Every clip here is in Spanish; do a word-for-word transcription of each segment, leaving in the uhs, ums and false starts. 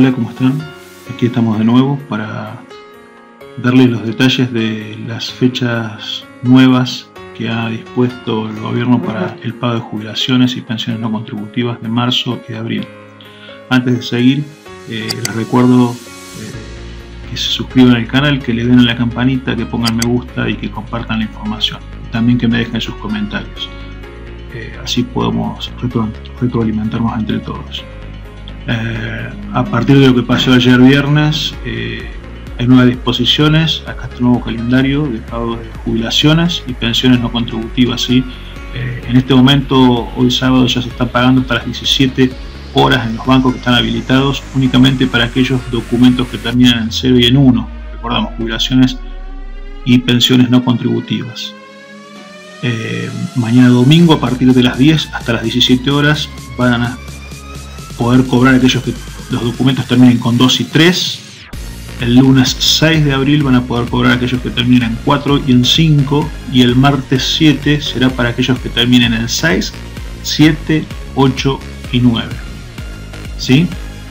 Hola, ¿cómo están? Aquí estamos de nuevo para darles los detalles de las fechas nuevas que ha dispuesto el gobierno para el pago de jubilaciones y pensiones no contributivas de marzo y de abril. Antes de seguir, eh, les recuerdo eh, que se suscriban al canal, que le den a la campanita, que pongan me gusta y que compartan la información. También que me dejen sus comentarios. Eh, así podemos retro retroalimentarnos entre todos. Eh, a partir de lo que pasó ayer viernes, eh, hay nuevas disposiciones. Acá está el nuevo calendario de pago de jubilaciones y pensiones no contributivas, ¿sí? Eh, en este momento, hoy sábado, ya se está pagando hasta las diecisiete horas en los bancos que están habilitados, únicamente para aquellos documentos que terminan en cero y en uno. Recordamos, jubilaciones y pensiones no contributivas. Eh, mañana domingo, a partir de las diez hasta las diecisiete horas, van a poder cobrar aquellos que los documentos terminen con dos y tres. El lunes seis de abril van a poder cobrar aquellos que terminen en cuatro y en cinco, y el martes siete será para aquellos que terminen en seis, siete, ocho y nueve. ¿Sí?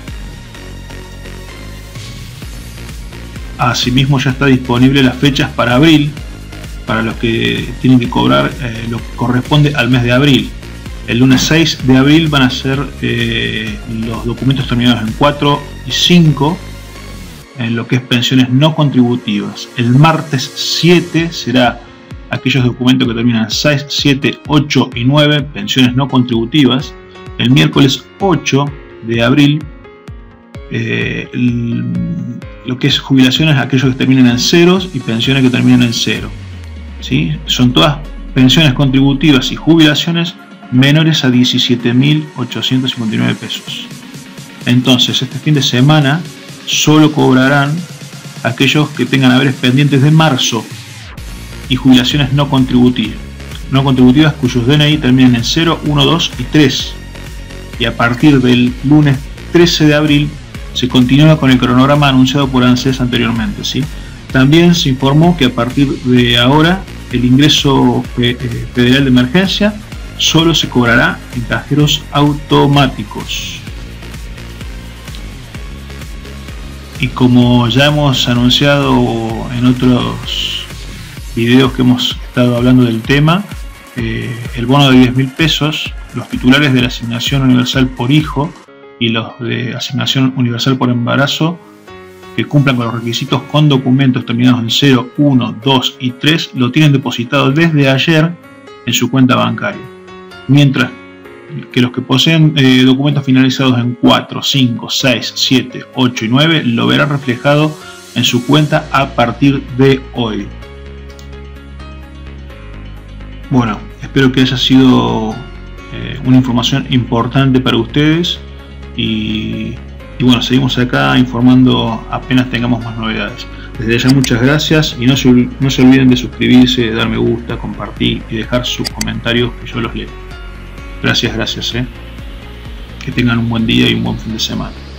Asimismo, ya está disponible las fechas para abril, para los que tienen que cobrar eh, lo que corresponde al mes de abril. El lunes seis de abril van a ser eh, los documentos terminados en cuatro y cinco, en lo que es pensiones no contributivas. El martes siete será aquellos documentos que terminan en seis, siete, ocho y nueve, pensiones no contributivas. El miércoles ocho de abril, eh, el, lo que es jubilaciones, aquellos que terminan en ceros y pensiones que terminan en cero. ¿Sí? Son todas pensiones contributivas y jubilaciones menores a diecisiete mil ochocientos cincuenta y nueve pesos. Entonces, este fin de semana solo cobrarán aquellos que tengan haberes pendientes de marzo y jubilaciones no contributivas, no contributivas cuyos D N I terminen en cero, uno, dos y tres. Y a partir del lunes trece de abril se continúa con el cronograma anunciado por ANSES anteriormente, ¿sí? También se informó que a partir de ahora el ingreso federal de emergencia solo se cobrará en cajeros automáticos. Y como ya hemos anunciado en otros videos que hemos estado hablando del tema, eh, el bono de diez mil pesos, los titulares de la asignación universal por hijo y los de asignación universal por embarazo que cumplan con los requisitos con documentos terminados en cero, uno, dos y tres lo tienen depositado desde ayer en su cuenta bancaria, mientras que los que poseen eh, documentos finalizados en cuatro, cinco, seis, siete, ocho y nueve lo verán reflejado en su cuenta a partir de hoy. Bueno, espero que haya sido eh, una información importante para ustedes y, y bueno, seguimos acá informando apenas tengamos más novedades. Desde ya muchas gracias y no se, no se olviden de suscribirse, de dar me gusta, compartir y dejar sus comentarios que yo los leo. Gracias, gracias. Eh. Que tengan un buen día y un buen fin de semana.